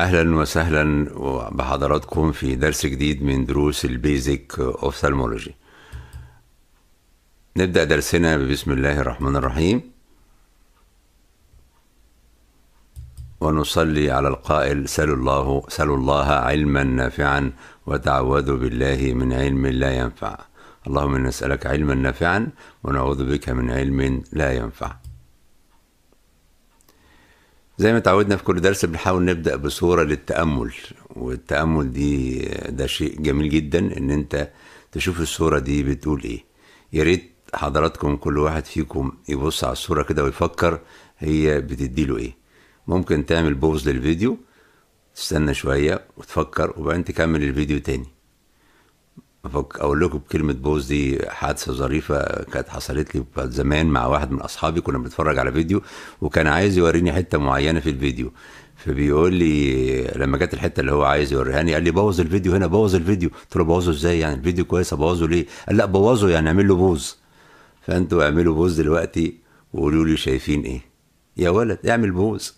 أهلا وسهلا بحضراتكم في درس جديد من دروس البيزك اوفثالمولوجي. نبدأ درسنا بسم الله الرحمن الرحيم، ونصلي على القائل: سلوا الله علما نافعا وتعوذوا بالله من علم لا ينفع. اللهم إنا نسألك علما نافعا ونعوذ بك من علم لا ينفع. زي ما تعودنا في كل درس بنحاول نبدأ بصورة للتأمل، والتأمل ده شيء جميل جدا ان انت تشوف الصورة دي بتقول ايه. يا ريت حضراتكم كل واحد فيكم يبص على الصورة كده ويفكر هي بتديله ايه. ممكن تعمل بوز للفيديو، تستنى شوية وتفكر وبعدين تكمل الفيديو تاني. اقول لكم بكلمة بوز دي حادثة ظريفة كانت حصلت لي زمان مع واحد من اصحابي. كنا بنتفرج على فيديو وكان عايز يوريني حتة معينة في الفيديو، فبيقول لي لما جت الحتة اللي هو عايز يوريهاني قال لي: بوظ الفيديو هنا، بوظ الفيديو. قلت له: بوظه ازاي يعني؟ الفيديو كويس، ابوظه ليه؟ قال: لا بوظه يعني اعمل له بوز. فانتوا اعملوا بوز دلوقتي وقولوا لي شايفين ايه. يا ولد اعمل بوز.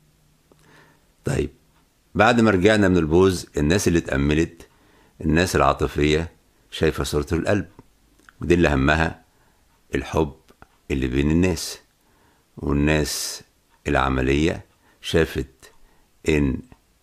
طيب، بعد ما رجعنا من البوز، الناس اللي اتأملت، الناس العاطفية، شايفة صورة القلب، ودي اللي همها الحب اللي بين الناس. والناس العملية شافت ان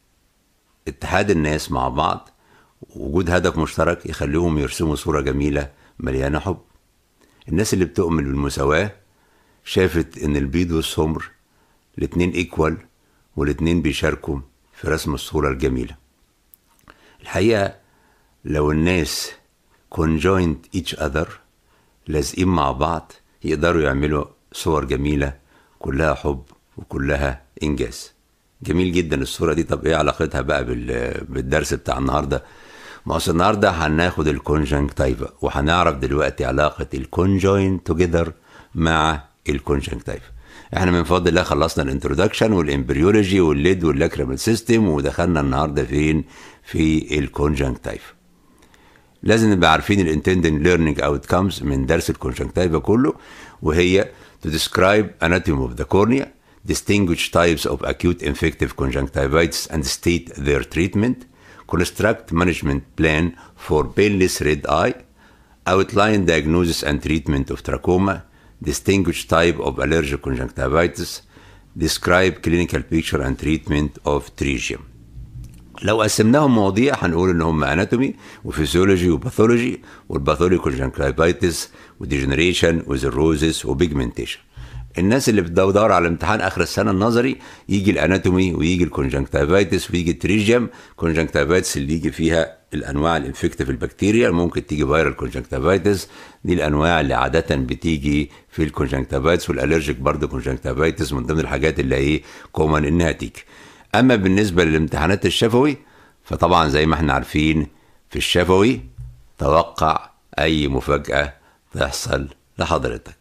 اتحاد الناس مع بعض، وجود هدف مشترك يخليهم يرسموا صورة جميلة مليانة حب. الناس اللي بتؤمن بالمساواة شافت ان البيض والسمر الاتنين ايكوال، والاتنين بيشاركوا في رسم الصورة الجميلة. الحقيقة لو الناس conjoined each other، لازقين مع بعض، يقدروا يعملوا صور جميلة كلها حب وكلها إنجاز. جميل جدا الصورة دي. طب إيه علاقتها بقى بالدرس بتاع النهاردة؟ ما أصل النهاردة هناخد الكونجنكتيفا، وهنعرف دلوقتي علاقة الكونجوين توجذر مع الكونجنكتيفا. احنا من فضل الله خلصنا الانترودكشن والامبريولوجي والليد واللاكريمال سيستم، ودخلنا النهارده فين؟ في الكونجنكتيفا. لازم نبقى عارفين الانتندد ليرنينج اوتكمز من درس الكونجنكتيفا كله، وهي to describe anatomy of the cornea, distinguish types of acute infective conjunctivitis and state their treatment, construct management plan for painless red eye, outline diagnosis and treatment of trachoma, distinguish type of allergic conjunctivitis, describe clinical picture and treatment of pterygium. لو قسمناهم مواضيع هنقول ان هم اناتومي وفيسيولوجي وباثولوجي، والباثولوجي كونجنكتيفايتس وديجنريشن وزيروزس وبيجمنتيشن. الناس اللي بتدور على امتحان اخر السنه النظري يجي الاناتومي ويجي الكونجنكتيفايتس ويجي التريجيوم. كونجنكتيفايتس اللي يجي فيها الانواع الانفكتيف البكتيريا، ممكن تيجي فيرال كونجنكتيفايتس، دي الانواع اللي عاده بتيجي في الكونجنكتيفايتس. والالرجيك برضه كونجنكتيفايتس من ضمن الحاجات اللي ايه كومن انها تيجي. اما بالنسبه للامتحانات الشفوي فطبعا زي ما احنا عارفين في الشفوي توقع اي مفاجاه تحصل لحضرتك.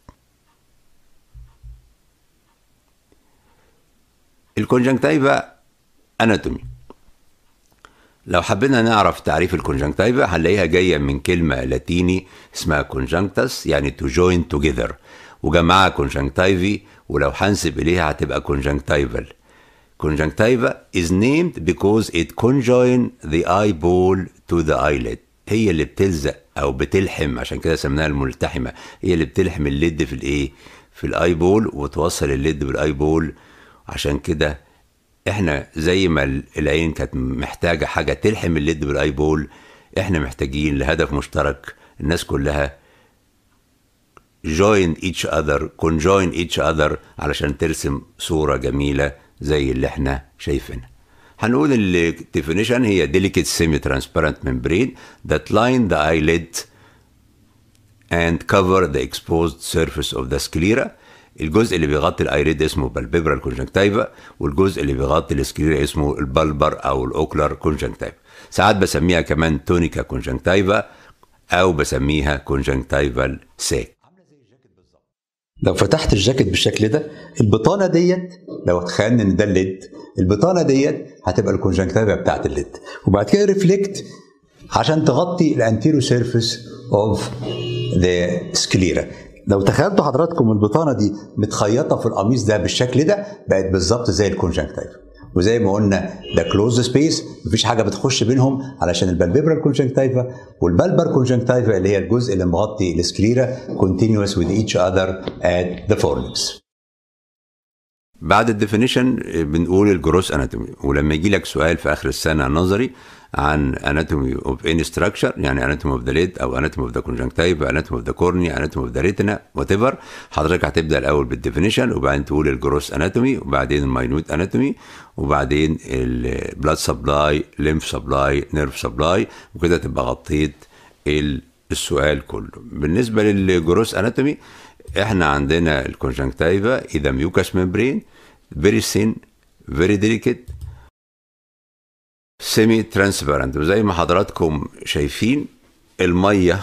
الكونجنكتيفا اناتومي. لو حبينا نعرف تعريف الكونجنكتيفا هنلاقيها جايه من كلمه لاتيني اسمها كونجنكتس، يعني to join together، وجمعها كونجنكتيفي، ولو هنسب اليها هتبقى كونجنكتيفال. Conjunctiva is named because it conjoin the eyeball to the eyelid. هي اللي بتلزق او بتلحم، عشان كده سميناها الملتحمه. هي اللي بتلحم الليد في الايه؟ في الايبول، وتوصل الليد بالايبول. عشان كده احنا زي ما العين كانت محتاجه حاجه تلحم الليد بالايبول، احنا محتاجين لهدف مشترك. الناس كلها join each other، conjoin each other علشان ترسم صوره جميله زي اللي احنا شايفينها. هنقول الديفينيشن هي delicate semi-transparent membrane that line the eyelid and cover the exposed surface of the sclera. الجزء اللي بيغطي الايليد اسمه بالبيبرال كونجنكتيفا، والجزء اللي بيغطي السكليرا اسمه البالبر او الاوكلر كونجنكتيفا. ساعات بسميها كمان تونيكا كونجنكتيفا او بسميها كونجنكتيفال ساك. لو فتحت الجاكيت بالشكل ده، البطانه ديت لو تخيلنا ان ده الليد، البطانه ديت هتبقى الكونجنكتيفا بتاعت الليد، وبعد كده ريفلكت عشان تغطي الانتيرو سيرفيس اوف ذا سكليرا. لو تخيلتوا حضراتكم البطانه دي متخيطه في القميص ده بالشكل ده، بقت بالظبط زي الكونجنكتيفا. وزي ما قلنا ده كلوز سبيس، مفيش حاجه بتخش بينهم، علشان البالبيبرال كونجنكتيفا والبالبر كونجنكتيفا اللي هي الجزء اللي مغطي السكليرا continuous with each other at the fornix. بعد الديفينيشن بنقول الجروس اناتومي، ولما يجي لك سؤال في اخر السنه نظري عن اناتومي اوف اني ستراكشر، يعني اناتومي اوف ذا ليد او اناتومي اوف ذا كونجنكتيفا، اناتومي اوف ذا كورنيا، اناتومي اوف ذا ريتنا، وات ايفر، حضرتك هتبدا الاول بالديفينيشن وبعدين تقول الجروس اناتومي وبعدين الماينوت اناتومي وبعدين البلاد سبلاي، ليمف سبلاي، نيرف سبلاي، وكده تبقى غطيت السؤال كله. بالنسبه للجروس اناتومي احنا عندنا الكونجنكتيفا اذا ميوكاس ممبرين very thin very delicate semi transparent، وزي ما حضراتكم شايفين الميه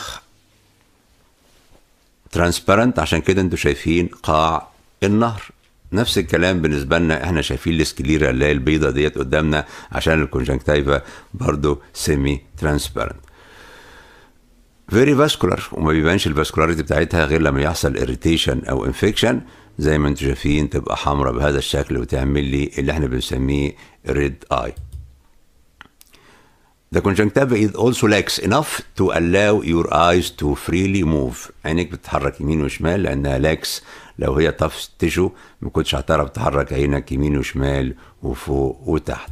ترانسبيرنت، عشان كده انتوا شايفين قاع النهر. نفس الكلام بالنسبه لنا، احنا شايفين السكليرا اللي هي البيضه ديت قدامنا عشان الكونجنكتيفا برضو سيمي ترانسبيرنت. فيري فاسكولار، وما بيبانش الفاسكولاريتي بتاعتها غير لما يحصل اريتيشن او انفكشن، زي ما انتم شايفين تبقى حمراء بهذا الشكل وتعمل لي اللي احنا بنسميه ريد اي. The conjunctiva is also lax enough to allow your eyes to freely move. عينيك بتتحرك يمين وشمال لانها لاكس. لو هي tough tissue ما كنتش هتعرف تحرك عينك يمين وشمال وفوق وتحت.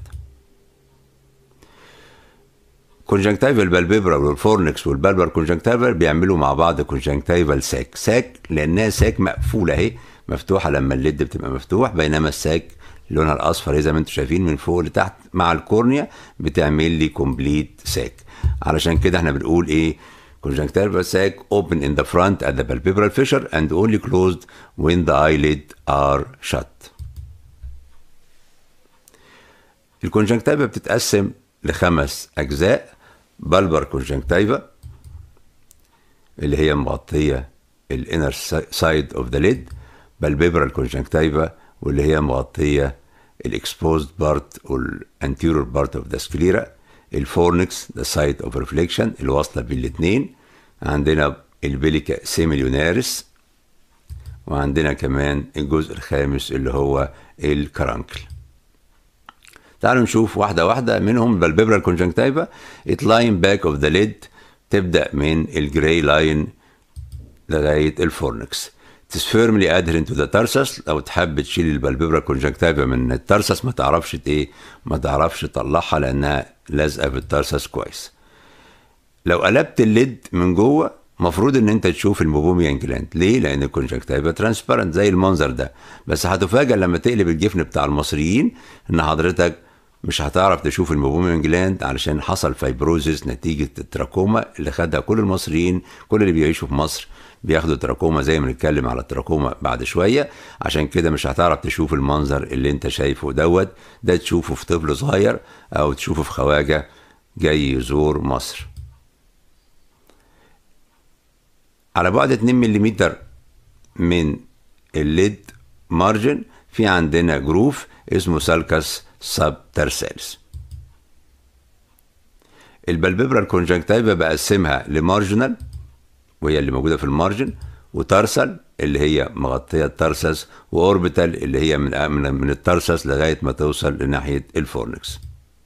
كونجنكتيفال بالبيبرا والفورنكس والبالبر كونجنكتيفال بيعملوا مع بعض كونجنكتيفال ساك لانها ساك مقفوله اهي، مفتوحه لما الليد بتبقى مفتوح، بينما الساك لونها الاصفر زي ما انتم شايفين من فوق لتحت مع الكورنيا بتعمل لي كومبليت ساك. علشان كده احنا بنقول ايه؟ conjunctival sac open in the front at the palpebral fissure and only closed when the eyelid are shut. الكونجنكتيفا بتتقسم لخمس اجزاء: بالبر كونجنكتيفا اللي هي مغطيه الانر سايد اوف ذا ليد، بالبيبرال كونجنكتيفا واللي هي مغطيه الاكسبوزد بارت والانتيرور بارت اوف ذا سكليرا، الفورنكس ذا سايد اوف ريفليكشن اللي واصله بالاثنين، عندنا البيليكا سيميليوناريس، وعندنا كمان الجزء الخامس اللي هو الكرانكل. تعالوا نشوف واحده واحده منهم. بالبيبرال كونجنكتيفا it line back of the lid، تبدا من الجراي لاين لغايه الفورنكس. It is firmly adherent to the tarsus. لو تحب تشيل البالبيبرال كونجنكتيفا من التارسس ما تعرفش تطلعها لانها لازقه في التارسس كويس. لو قلبت الليد من جوه مفروض ان انت تشوف الموبوميان جلاند. ليه؟ لان الكونجنكتيفا ترانسبيرنت زي المنظر ده، بس هتفاجئ لما تقلب الجفن بتاع المصريين ان حضرتك مش هتعرف تشوف الموبوميان جلاند علشان حصل فايبروزيس نتيجه التراكوما اللي خدها كل المصريين. كل اللي بيعيشوا في مصر بياخدوا تراكوما، زي ما نتكلم على التراكوما بعد شويه. عشان كده مش هتعرف تشوف المنظر اللي انت شايفه ده تشوفه في طفل صغير او تشوفه في خواجه جاي يزور مصر. على بعد 2 ملم من الليد مارجن في عندنا جروف اسمه سالكس سب ترسالس. البالبيبرال كونجنكتيفا بقسمها لمارجنال وهي اللي موجوده في المارجن، وتارسال اللي هي مغطيه التارسس، واوربيتال اللي هي من التارسس لغايه ما توصل لناحيه الفورنكس.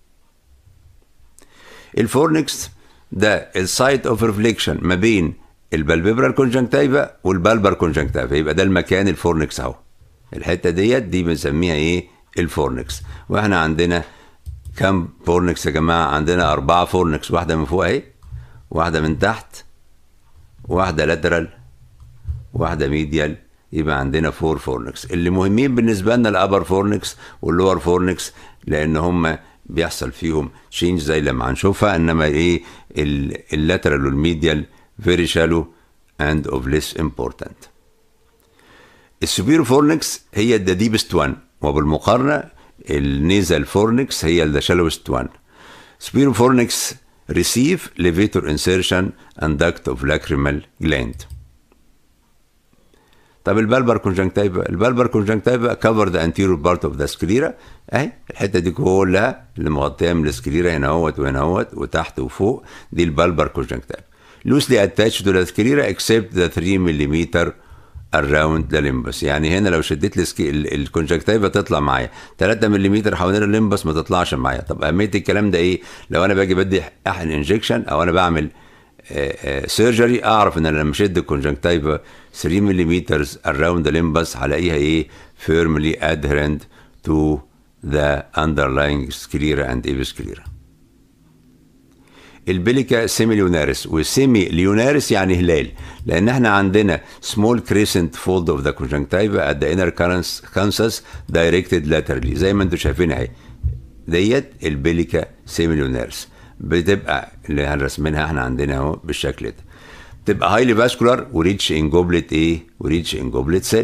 الفورنكس ده السايت اوف ريفليكشن ما بين البالبيبرال كونجنكتيفا والبالبر كونجنكتيفا، يبقى ده المكان الفورنكس اهو. الحته دي بنسميها ايه؟ الفورنكس. واحنا عندنا كم فورنكس يا جماعه؟ عندنا 4 فورنكس، واحده من فوق اهي، واحده من تحت، واحده لاترال، واحده ميديال، يبقى عندنا 4 فورنكس. اللي مهمين بالنسبه لنا الابر فورنكس واللور فورنكس لان هم بيحصل فيهم تشينج زي لما هنشوفها، انما ايه اللاترال والميديال very shallow and of less important. السوبيرو فورنكس هي the deepest one، وبالمقارنة النيزال فورنكس هي the shallowest one. Superior fornix receive levator insertion and duct of lacrimal gland. طب البالبر كونجنكتيفا cover the anterior part of the sclera اهي، الحته دي كلها اللي مغطيه من السكليرا هنا اهوت وهنا اهوت وتحت وفوق، دي البالبر كونجنكتيفا. loosely attached to the sclera except the 3 ملم around the limbus. يعني هنا لو شديت الكونجكتيفا تطلع معايا 3 ملم حوالين الليمبس ما تطلعش معايا. طب اهميه الكلام ده ايه؟ لو انا باجي بدي احقن انجكشن او انا بعمل سيرجري، اعرف ان انا لما اشد الكونجكتيفا 3 ملم around the limbus هلاقيها ايه؟ firmly adherent to the underlying sclera and episclera. البليكا سيمي ليوناريس، والسيمي ليوناريس يعني هلال، لان احنا عندنا small crescent fold of the conjunctiva at the inner conus directed laterally زي ما انتم شايفين اهي. ديت البليكا سيمي ليوناريس بتبقى اللي هنرسمينها احنا عندنا اهو بالشكل ده. بتبقى هايلي فاسكولار وريتش ان جوبلت ايه؟ وريتش ان جوبلت سيل.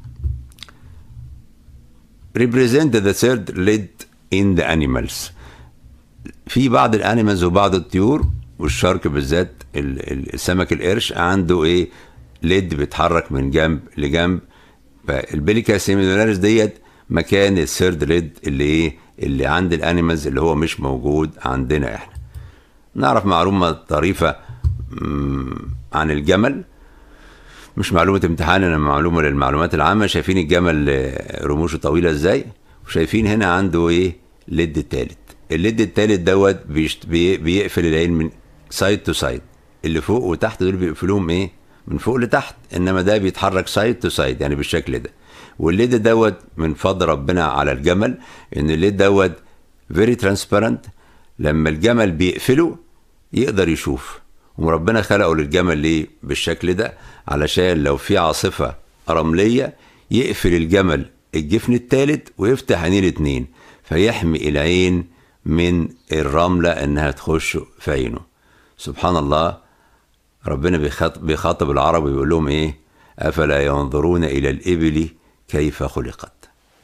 represent the third lid in the animals. في بعض الانيمالز وبعض الطيور والشارك بالذات السمك القرش عنده ايه؟ ليد بيتحرك من جنب لجنب. فالبليكا سيميلوناريس ديت مكان الثيرد ليد اللي ايه؟ اللي عند الانيمالز اللي هو مش موجود عندنا احنا. نعرف معلومه طريفه عن الجمل، مش معلومه امتحان، انا معلومه للمعلومات العامه. شايفين الجمل رموشه طويله ازاي؟ وشايفين هنا عنده ايه؟ ليد التالت. الليد التالت دوت بيقفل العين من سايد تو سايد. اللي فوق وتحت دول بيقفلوهم ايه؟ من فوق لتحت، انما ده بيتحرك سايد تو سايد يعني بالشكل ده. والليد دوت من فضل ربنا على الجمل ان الليد دوت فيري ترانسبيرنت، لما الجمل بيقفله يقدر يشوف. وربنا خلقه للجمل ليه بالشكل ده؟ علشان لو في عاصفه رمليه يقفل الجمل الجفن التالت ويفتح عينيه الاتنين، فيحمي العين من الرملة انها تخش في عينه. سبحان الله، ربنا بيخاطب العرب ويقول لهم ايه؟ افلا ينظرون الى الابل كيف خلقت.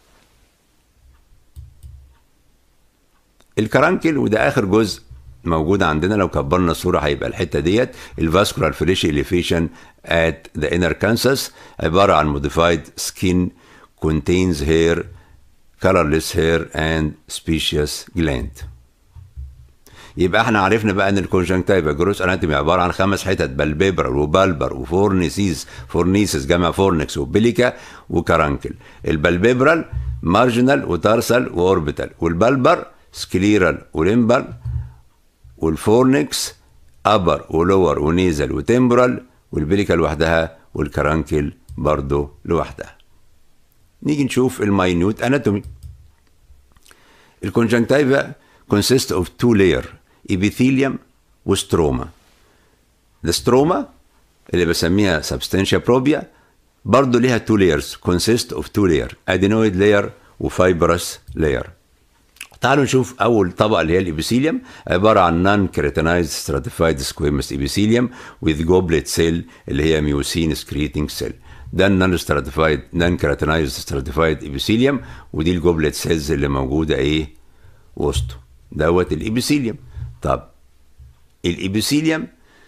الكرانكل وده اخر جزء موجود عندنا، لو كبرنا الصورة هيبقى الحتة ديت الفاسكولار فليش elevation at the inner conus، عبارة عن modified skin contains hair colorless hair and species gland. يبقى احنا عرفنا بقى ان الكونجنكتيفا جروس اناتومي عباره عن 5 حتت: بالبيبرال وبالبر وفورنيسيس جمع فورنكس وبليكا وكرانكل. البالبيبرال مارجنال وتارسال واوربيتال، والبالبر سكليرال وليمبال، والفورنكس ابر ولور ونيزل وتمبرال، والبليكا لوحدها، والكرانكل برضو لوحدها. نيجي نشوف الماينيوت اناتومي. الكونجنكتيفا consist of 2 layer epithelium وستروما. الستروما اللي بسميها substantia probia برضو ليها 2 layers consist of 2 layer adenoid layer وfibrous layer. تعالوا نشوف اول طبقه اللي هي الابيثيليوم، عباره عن non keratinized stratified squamous epithelium with goblet cell اللي هي ميوسين secreting cell. ده النون كراتينايزد ستراتيفايد ابيثيليوم، ودي الجوبلت سيلز اللي موجوده ايه؟ وسطه دوت الابيثيليوم. طب الابيثيليوم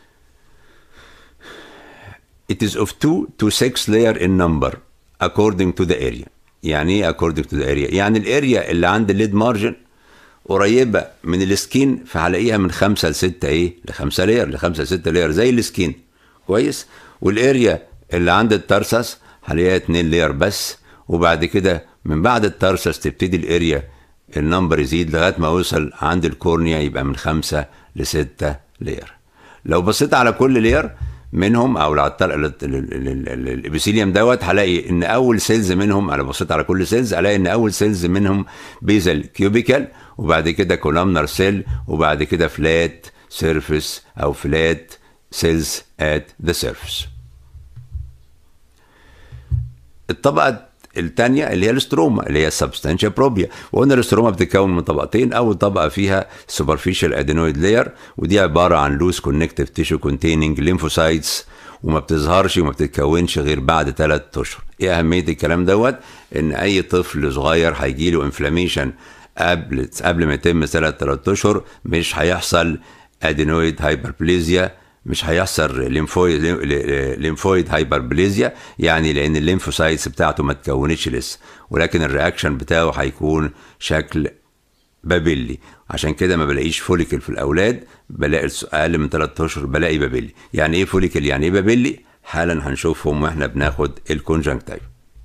it is of 2 to 6 layer in number according to the area. يعني ايه according to the area؟ يعني الاريا اللي عند الليد مارجن قريبه من السكين فهلاقيها من 5 ل 6 ايه؟ ل5 لاير، ل5 ل 6 لاير زي السكين. كويس؟ والاريا اللي عند الترسس هلاقيها 2 لاير بس، وبعد كده من بعد الترسس تبتدي الاريا النمبر يزيد لغايه ما يوصل عند الكورنيا يبقى من 5 ل 6 لاير. لو بصيت على كل لاير منهم او على الابيثيليوم دوت هلاقي ان اول سيلز منهم، انا بصيت على كل سيلز الاقي ان اول سيلز منهم بيزل كيوبيكال، وبعد كده كولامنر سيل، وبعد كده فلات سيرفيس او فلات سيلز ات ذا سيرفيس. الطبقه الثانيه اللي هي الاستروما اللي هي سبستانشيا بروبيا، وقلنا الاستروما بتتكون من طبقتين. اول طبقه فيها سوبرفيشال ادينويد لاير، ودي عباره عن لوز كونكتيف تيشو كونتيننج ليمفوسايتس، وما بتظهرش وما بتتكونش غير بعد 3 اشهر. ايه اهميه الكلام دوت؟ ان اي طفل صغير هيجي له انفلاميشن قبل ما يتم 3 اشهر مش هيحصل ادينويد هايبربليزيا، مش هيحصل ليمفويد هايبربليزيا، يعني لان الليمفوسايتس بتاعته ما تكونتش لسه، ولكن الرياكشن بتاعه هيكون شكل بابيلي. عشان كده ما بلاقيش فوليكل في الاولاد، بلاقي اقل من 3 اشهر بلاقي بابيلي. يعني ايه فوليكل؟ يعني ايه بابيلي؟ حالا هنشوفهم واحنا بناخد الكونجنكتيفا.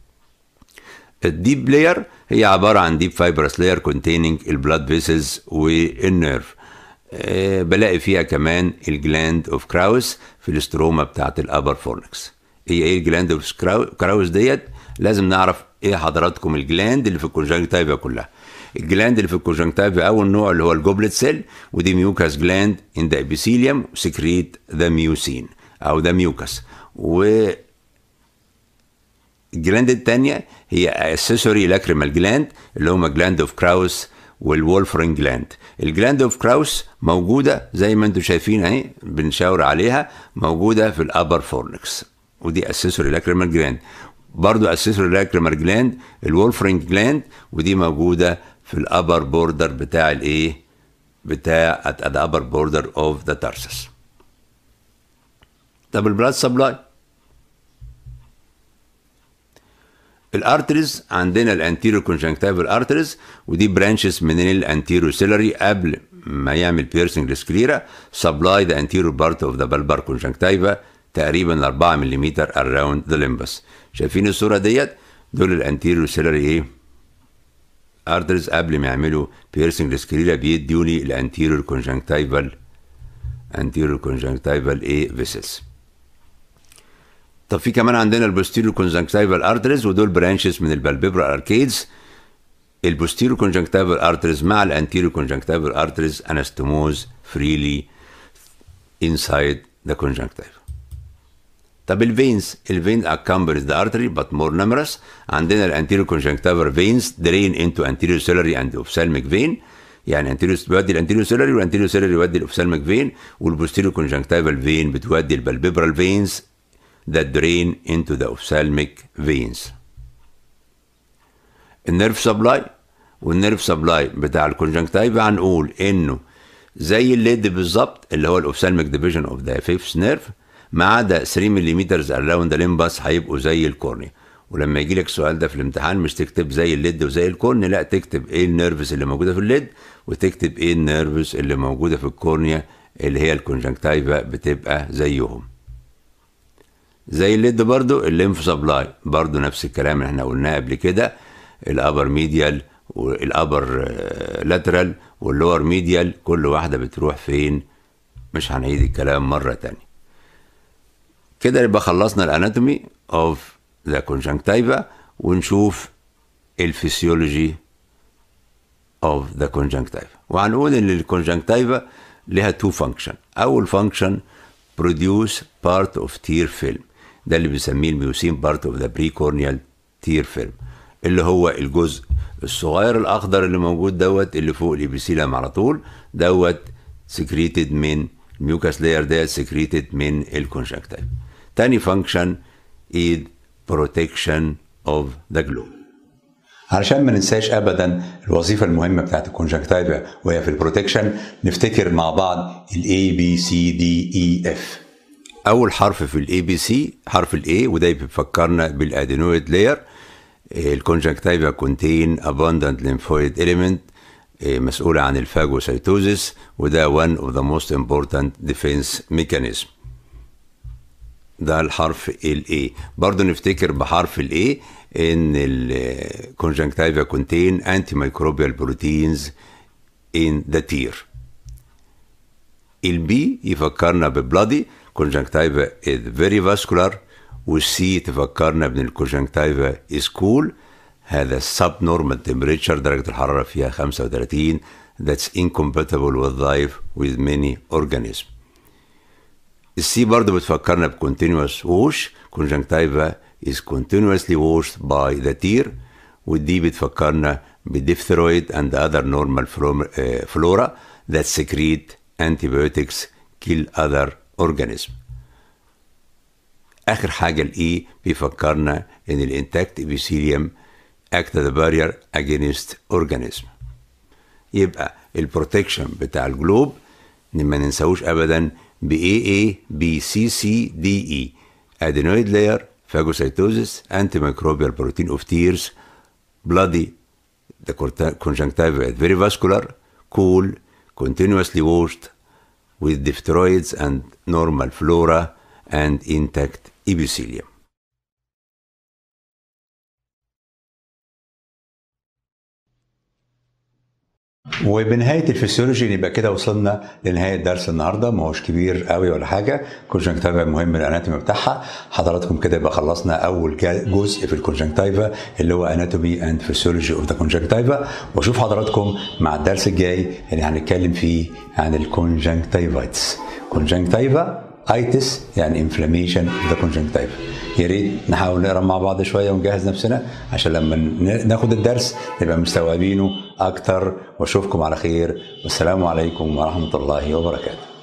الديب لاير هي عبارة عن ديب فايبرس لاير كونتيننج البلاد فيسلز والنيرف. بلاقي فيها كمان الجلاند اوف كراوس في الاستروما بتاعت الابر فورنكس. هي ايه الجلاند اوف كراوس ديت؟ لازم نعرف ايه حضراتكم الجلاند اللي في الكونجنكتيفا كلها. الجلاند اللي في الكونجنكتيفا اول نوع اللي هو الجوبلت سيل، ودي ميوكاس جلاند ان ذا ابيثيليوم سكريت ذا ميوسين او ذا ميوكاس. و الجلاند الثانيه هي اسيسوري لاكريمال جلاند اللي هما جلاند اوف كراوس والولفرين جلاند. الجلاند اوف كراوس موجوده زي ما انتم شايفين اهي بنشاور عليها، موجوده في الابر فورنكس، ودي اسيسوري لاكريمال جلاند. برضو اسيسوري لاكريمال جلاند الولفرين جلاند، ودي موجوده في الابر بوردر بتاع الايه؟ بتاع الابر بوردر اوف ذا تارسس. طب البلاد سبلاي، الارتريز عندنا الانتيريور كونجنكتيفال ارتريز، ودي برانشز من الانتيريور سيلري قبل ما يعمل بيرسنج للسكليرا، سبلاي ذا انتيريور بارت اوف ذا بالبار كونجنكتيفا تقريبا 4 ملم اراوند ذا ليمبس. شايفين الصوره ديت؟ دول الانتيريور سيلري ايه؟ ارتريز قبل ما يعملوا بيرسنج للسكليرا بيدوا لي الانتيريور كونجنكتيفال ايه فيسلز. طب في كمان عندنا البوستيريور كونجنكتيفال ارتريز، ودول برانشز من البالبيبرال اركيدز. البوستيريور كونجنكتيفال ارتريز مع الانتيريور كونجنكتيفال ارتريز انستموز فريلي انسايد ذا كونجنكتيفا. طب الفينز accompanies the artery but more numerous. عندنا الانتيريور كونجنكتيفال فينز drain into anterior ciliary and ophthalmic vein، يعني انتيريور بيودي الانتيريور سيلري، والانتيريور سيلري يودي الاوفثالميك فين، والبوستيريور كونجنكتيفال فين بتودي البالبيبرال فينز that drain into the ophthalmic veins. النيرف سبلاي، والنيرف سبلاي بتاع الكونجنكتيفا هنقول انه زي الليد بالظبط اللي هو الاوفثالميك ديفيجن اوف ذا فيفث نيرف، ما عدا 3 ملم اراوند ذا ليمبس هيبقوا زي الكورنيا. ولما يجي لك السؤال ده في الامتحان مش تكتب زي الليد وزي الكورنيا، لا تكتب ايه النيرفز اللي موجوده في الليد، وتكتب ايه النيرفز اللي موجوده في الكورنيا اللي هي الكونجنكتيفا بتبقى زيهم. زي الليد برضو الليمف سبلاي برضو نفس الكلام اللي احنا قلناه قبل كده، الابر ميديال والابر لاترال واللور ميديال، كل واحده بتروح فين؟ مش هنعيد الكلام مره تانية. كده يبقى خلصنا الاناتومي اوف ذا كونجنكتيفا، ونشوف الفسيولوجي اوف ذا كونجنكتيفا. وهنقول ان الكونجنكتيفا لها تو فانكشن. اول فانكشن produce part of tear film، ده اللي بنسميه الميوسين part of the precorneal tear film، اللي هو الجزء الصغير الاخضر اللي موجود دوت اللي فوق الابيثيليوم على طول، دوت سكريتد من الميوكاس لاير، ده سكريتد من الكونجنكتيفا. تاني فانكشن is protection of the globe. علشان ما ننساش ابدا الوظيفه المهمه بتاعت الكونجنكتيفا وهي في البروتكشن، نفتكر مع بعض الاي بي سي دي اي اف. اول حرف في الاي بي سي حرف الاي، وده بيفكرنا بالادينويد لاير. الكونجنكتيفا كونتين abundant lymphoid element مسؤوله عن الفاجوسيتوزيس، وده one of the most important defense mechanism. ده الحرف الاي. برضو نفتكر بحرف الاي ان الكونجنكتيفا كونتين antimicrobial proteins in the tear. البي يفكرنا ببلادي، كونجنكتيفا is very vascular، والسي تفكرنا بان الكونجنكتيفا is cool، هذا subnormal temperature درجة الحرارة فيها 35 that's incompatible with life with many organisms. السي برضه بتفكرنا بكونتينوس ووش، كونجنكتيفا is continuously washed by the tear، والدي بتفكرنا بديفثرويد and other normal flora that secrete antibiotics kill other organisms. آخر حاجة الإي بيفكرنا إن الانتاكت epithelium act as a barrier against organism. يبقى البروتكشن بتاع الجلوب ما ننساوش أبدا ب AA B C C D E: adenoid layer, phagocytosis, antimicrobial protein of tears, bloody, the conjunctiva is very vascular, cool, continuously washed with diphtheroids and normal flora and intact إيبيثيليوم. وبنهايه الفسيولوجي يبقى كده وصلنا لنهايه درس النهارده، ما هوش كبير قوي ولا حاجه. كونجنكتيفا مهم الاناتومي بتاعها. حضراتكم كده يبقى خلصنا اول جزء في الكونجنكتيفا اللي هو اناتومي اند فسيولوجي اوف ذا كونجنكتيفا، واشوف حضراتكم مع الدرس الجاي اللي هنتكلم فيه عن الكونجنكتيفايتس. كونجنكتيفا ايتس يعني انفلاميشن اوف ذا كونجنكتيفا. يا ريت نحاول نقرا مع بعض شويه ونجهز نفسنا عشان لما ناخد الدرس نبقى مستوعبينه اكتر. واشوفكم على خير، والسلام عليكم ورحمه الله وبركاته.